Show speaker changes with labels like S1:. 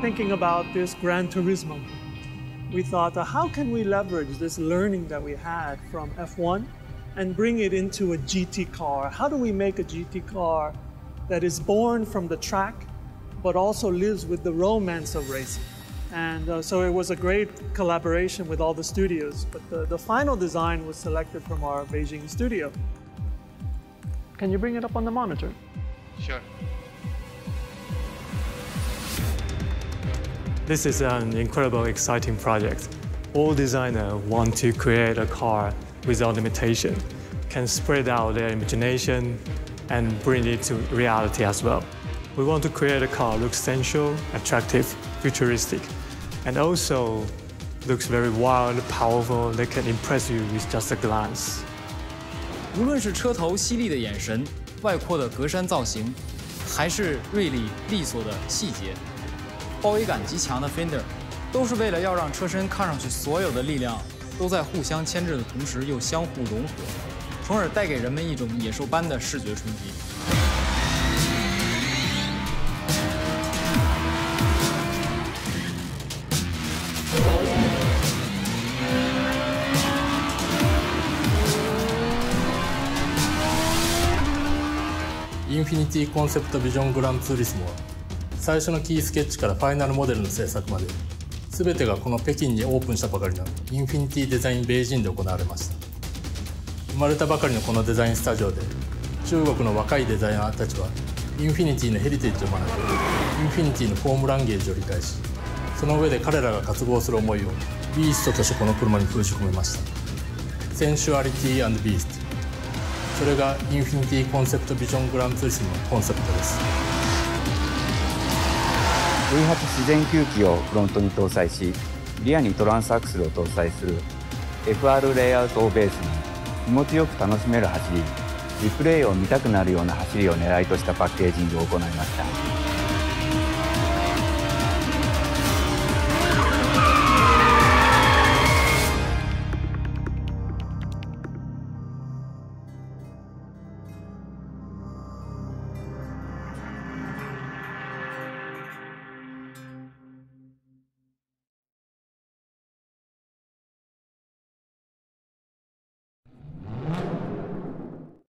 S1: thinking about this Gran Turismo. We thought, how can we leverage this learning that we had from F1 and bring it into a GT car? How do we make a GT car that is born from the track, but also lives with the romance of racing? And so it was a great collaboration with all the studios, but the final design was selected from our Beijing studio. Can you bring it up on the monitor?
S2: Sure.
S3: This is an incredible, exciting project. All designers want to create a car without limitation, can spread out their imagination and bring it to reality as well. We want to create a car that looks sensual, attractive, futuristic, and also looks very wild, powerful, that can impress you with just a glance.
S4: 无论是车头犀利的眼神、外扩的格栅造型，还是锐利利索的细节，包围感极强的 fender， 都是为了要让车身看上去所有的力量都在互相牵制的同时又相互融合，从而带给人们一种野兽般的视觉冲击。
S5: インフィニティコンセプトビジョングランツーリスモは最初のキースケッチからファイナルモデルの制作まで全てがこの北京にオープンしたばかりのインフィニティデザインベイジンで行われました。生まれたばかりのこのデザインスタジオで中国の若いデザイナーたちはインフィニティのヘリテージを学びインフィニティのフォームランゲージを理解しその上で彼らが渇望する思いをビーストとしてこの車に封じ込めました。センシュアリティ&ビースト、それがインフィニティコンセプトビジョングランツーリスモのコンセプトです。
S6: V8 自然吸気をフロントに搭載しリアにトランスアクセルを搭載する FR レイアウトをベースに気持ちよく楽しめる走り、リプレイを見たくなるような走りを狙いとしたパッケージングを行いました。